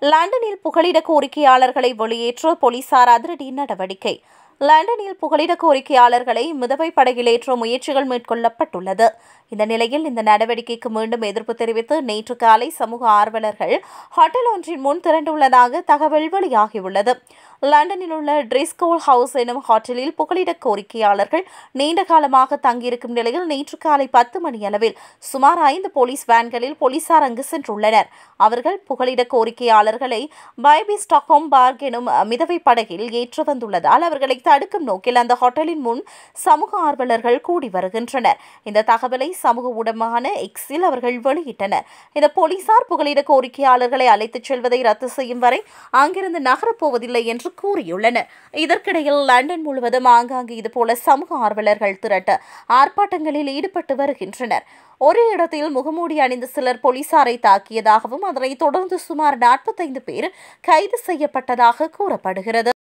லண்டனில் புகலிட கோரிக்கையாளர்களை வெளியேற்ற போலீசார் அதிரடி நடவடிக்கை. லண்டனில் புகலிட கோரிக்கையாளர்களை மிதவை படகில் ஏற்ற முயற்சிகள் மேற்கொள்ளப்பட்டுள்ளது. இந்த நிலையில் இந்த நடவடிக்கைக்கு மீண்டும் எதிர்ப்பு தெரிவித்து நேற்று காலை சமூக ஆர்வலர்கள் ஹோட்டல் ஒன்றின் முன் திரண்டுள்ளதாக தகவல் வெளியாகியுள்ளது. லண்டனில் உள்ள ட்ரிஸ்கோல் ஹவுஸ் எனும் ஹோட்டலில் புகலிட கோரிக்கையாளர்கள் நீண்ட காலமாக தங்கியிருக்கும் நிலையில் நேற்று காலை 10 மணியளவில் சுமார் 5 போலீஸ் வேன்களில் போலீசார் அங்கு சென்றுள்ளனர். அவர்கள் புகலிட கோரிக்கையாளர்களை பைபி ஸ்டாக்ஹோம் பார்க் எனும் மிதவை படகில் ஏற்று வந்துள்ளதால் அவர்களை தடுக்கும் நோக்கில் அந்த ஹோட்டலின் முன் சமூக ஆர்வலர்கள் கூடி வருகின்றனர். இந்த தகவலை சமூக ஊடகமான எக்ஸில் அவர்கள் வெளியிட்டனர். இந்த போலீசார் புகலிட கோரிக்கையாளர்களை அழைத்துச் செல்வதை ரத்து செய்யும் வரை அங்கிருந்து நகரப்போவதில்லை என்று கூறியுள்ளனர். இதற்கிடையில் லண்டன் முழுவதும் ஆங்காங்கு இதுபோல சமூக ஆர்வலர்கள் திரட்ட ஆர்ப்பாட்டங்களில் ஈடுபட்டு வருகின்றனர். ஒரே இடத்தில் முகமூடி அணிந்த சிலர் போலீசாரை தாக்கியதாகவும் அதனைத் தொடர்ந்து சுமார் 45 பேர் கைது செய்யப்பட்டதாக கூறப்படுகிறது.